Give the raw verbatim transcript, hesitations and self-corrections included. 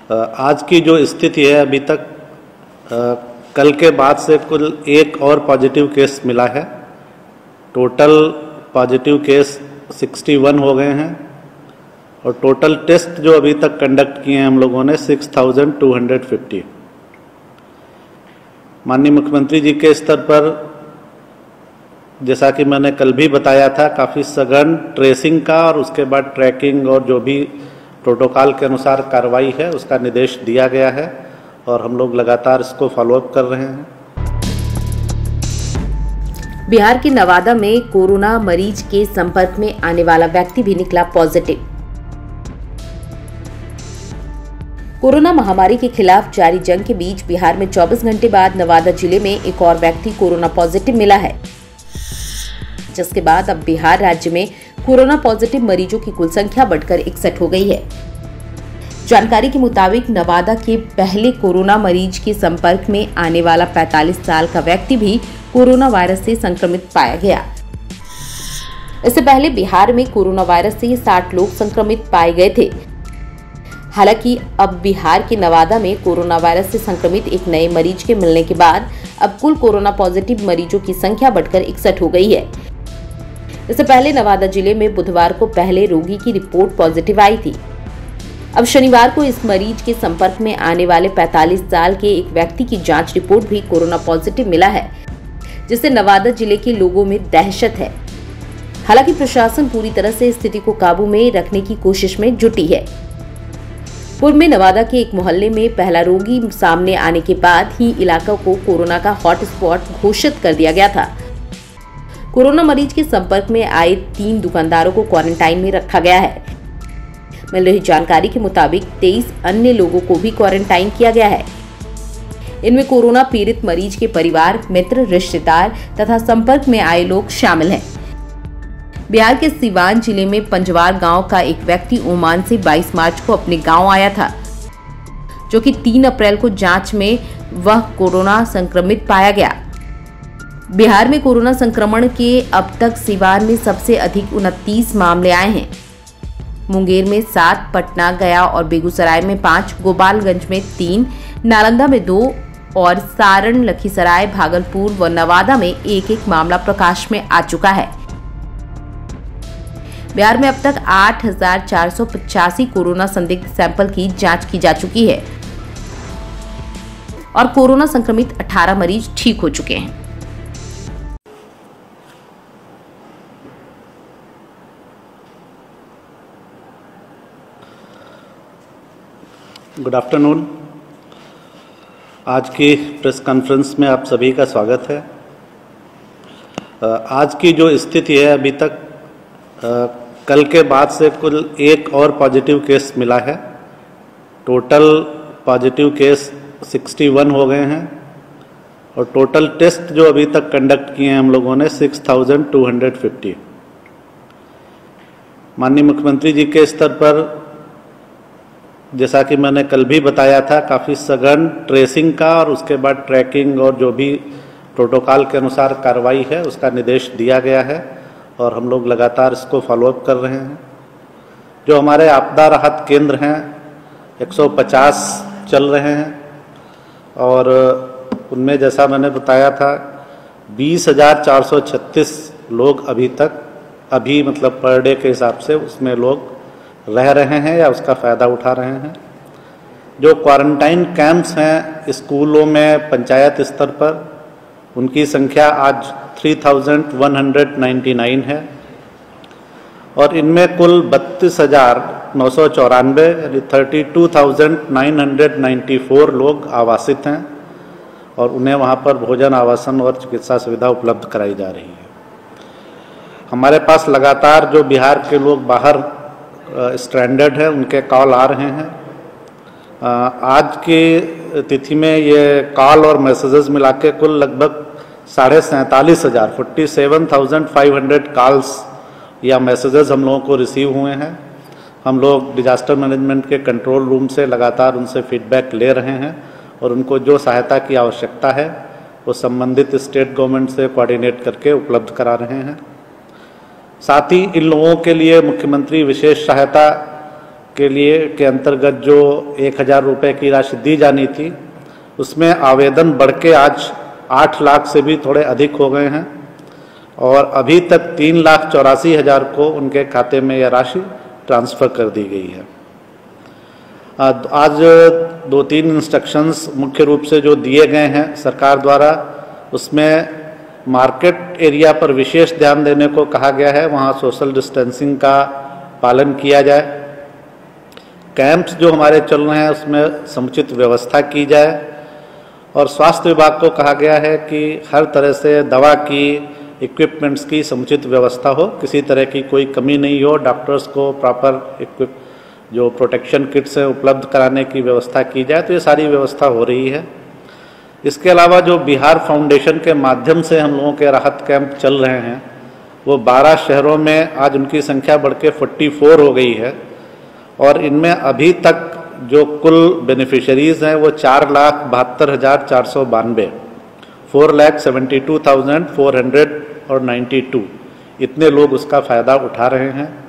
आज की जो स्थिति है अभी तक कल के बाद से कुल एक और पॉजिटिव केस मिला है। टोटल पॉजिटिव केस इकसठ हो गए हैं और टोटल टेस्ट जो अभी तक कंडक्ट किए हैं हम लोगों ने छह हज़ार दो सौ पचास। माननीय मुख्यमंत्री जी के स्तर पर जैसा कि मैंने कल भी बताया था, काफ़ी सघन ट्रेसिंग का और उसके बाद ट्रैकिंग और जो भी प्रोटोकॉल के अनुसार कार्रवाई है उसका निर्देश दिया गया है और हम लोग लगातार इसको फॉलोअप कर रहे हैं। बिहार के नवादा में कोरोना मरीज के संपर्क में आने वाला व्यक्ति भी निकला पॉजिटिव। कोरोना महामारी के खिलाफ जारी जंग के बीच बिहार में चौबीस घंटे बाद नवादा जिले में एक और व्यक्ति कोरोना पॉजिटिव मिला है, जिसके बाद अब बिहार राज्य में कोरोना पॉजिटिव मरीजों की कुल संख्या बढ़कर इकसठ हो गई है। जानकारी के मुताबिक नवादा के पहले कोरोना मरीज के संपर्क में आने वाला पैंतालीस साल का व्यक्ति भी कोरोना वायरस से संक्रमित पाया गया। इससे पहले बिहार में कोरोना वायरस से साठ लोग संक्रमित पाए गए थे। हालांकि अब बिहार के नवादा में कोरोना वायरस से संक्रमित एक नए मरीज के मिलने के बाद अब कुल कोरोना पॉजिटिव मरीजों की संख्या बढ़कर इकसठ हो गई है। इससे पहले नवादा जिले में बुधवार को पहले रोगी की रिपोर्ट पॉजिटिव आई थी। अब शनिवार को इस मरीज के संपर्क में आने वाले पैंतालीस साल के एक व्यक्ति की जांच रिपोर्ट भी कोरोना पॉजिटिव मिला है, जिससे नवादा जिले के लोगों में दहशत है। हालांकि प्रशासन पूरी तरह से स्थिति को काबू में रखने की कोशिश में जुटी है। पूर्व में नवादा के एक मोहल्ले में पहला रोगी सामने आने के बाद ही इलाका को कोरोना का हॉटस्पॉट घोषित कर दिया गया था। कोरोना मरीज के संपर्क में आए तीन दुकानदारों को क्वारंटाइन में रखा गया है। मिल रही जानकारी के मुताबिक तेईस अन्य लोगों को भी क्वारंटाइन किया गया है। इनमें कोरोना पीड़ित मरीज के परिवार, मित्र, रिश्तेदार तथा संपर्क में आए लोग शामिल हैं। बिहार के सीवान जिले में पंजवार गांव का एक व्यक्ति ओमान से बाईस मार्च को अपने गांव आया था, जो कि तीन अप्रैल को जांच में वह कोरोना संक्रमित पाया गया। बिहार में कोरोना संक्रमण के अब तक सीवान में सबसे अधिक उनतीस मामले आए हैं। मुंगेर में सात, पटना, गया और बेगूसराय में पांच, गोपालगंज में तीन, नालंदा में दो और सारण, लखीसराय, भागलपुर व नवादा में एक एक मामला प्रकाश में आ चुका है। बिहार में अब तक आठ हजार चार सौ पचासी कोरोना संदिग्ध सैंपल की जांच की जा चुकी है और कोरोना संक्रमित अठारह मरीज ठीक हो चुके हैं। Good afternoon. आज की प्रेस कॉन्फ्रेंस में आप सभी का स्वागत है। आज की जो स्थिति है अभी तक कल के बाद से कुल एक और पॉजिटिव केस मिला है। टोटल पॉजिटिव केस इकसठ हो गए हैं और टोटल टेस्ट जो अभी तक कंडक्ट किए हैं हम लोगों ने छह हज़ार दो सौ पचास। माननीय मुख्यमंत्री जी के स्तर पर जैसा कि मैंने कल भी बताया था, काफ़ी सघन ट्रेसिंग का और उसके बाद ट्रैकिंग और जो भी प्रोटोकॉल के अनुसार कार्रवाई है उसका निर्देश दिया गया है और हम लोग लगातार इसको फॉलोअप कर रहे हैं। जो हमारे आपदा राहत केंद्र हैं एक सौ पचास चल रहे हैं और उनमें जैसा मैंने बताया था बीस हज़ार चार सौ छत्तीस लोग अभी तक अभी मतलब पर डे के हिसाब से उसमें लोग रह रहे हैं या उसका फ़ायदा उठा रहे हैं। जो क्वारंटाइन कैंप्स हैं स्कूलों में पंचायत स्तर पर, उनकी संख्या आज तीन हज़ार एक सौ निन्यानवे है और इनमें कुल बत्तीस हज़ार नौ सौ चौरानवे यानी बत्तीस हज़ार नौ सौ चौरानवे लोग आवासित हैं और उन्हें वहाँ पर भोजन, आवासन और चिकित्सा सुविधा उपलब्ध कराई जा रही है। हमारे पास लगातार जो बिहार के लोग बाहर स्ट्रैंडेड है उनके कॉल आ रहे हैं। आज की तिथि में ये कॉल और मैसेजेस मिला के कुल लगभग साढ़े सैंतालीस हज़ार forty seven thousand five hundred calls या मैसेजेस हम लोगों को रिसीव हुए हैं। हम लोग डिजास्टर मैनेजमेंट के कंट्रोल रूम से लगातार उनसे फीडबैक ले रहे हैं और उनको जो सहायता की आवश्यकता है वो संबंधित स्टेट गवर्नमेंट से कोऑर्डिनेट करके उपलब्ध करा रहे हैं। साथ ही इन लोगों के लिए मुख्यमंत्री विशेष सहायता के लिए के अंतर्गत जो एक हज़ार रुपये की राशि दी जानी थी, उसमें आवेदन बढ़ के आज आठ लाख से भी थोड़े अधिक हो गए हैं और अभी तक तीन लाख चौरासी हज़ार को उनके खाते में यह राशि ट्रांसफ़र कर दी गई है। आज दो तीन इंस्ट्रक्शंस मुख्य रूप से जो दिए गए हैं सरकार द्वारा, उसमें मार्केट एरिया पर विशेष ध्यान देने को कहा गया है, वहाँ सोशल डिस्टेंसिंग का पालन किया जाए। कैंप्स जो हमारे चल रहे हैं उसमें समुचित व्यवस्था की जाए और स्वास्थ्य विभाग को कहा गया है कि हर तरह से दवा की, इक्विपमेंट्स की समुचित व्यवस्था हो, किसी तरह की कोई कमी नहीं हो। डॉक्टर्स को प्रॉपर इक्विप जो प्रोटेक्शन किट्स हैं उपलब्ध कराने की व्यवस्था की जाए, तो ये सारी व्यवस्था हो रही है। इसके अलावा जो बिहार फाउंडेशन के माध्यम से हम लोगों के राहत कैंप चल रहे हैं, वो बारह शहरों में आज उनकी संख्या बढ़ के चौवालीस हो गई है और इनमें अभी तक जो कुल बेनिफिशरीज़ हैं वो चार लाख बहत्तर हज़ार चार सौ बानवे four lakh seventy two thousand four hundred और नाइन्टी टू इतने लोग उसका फ़ायदा उठा रहे हैं।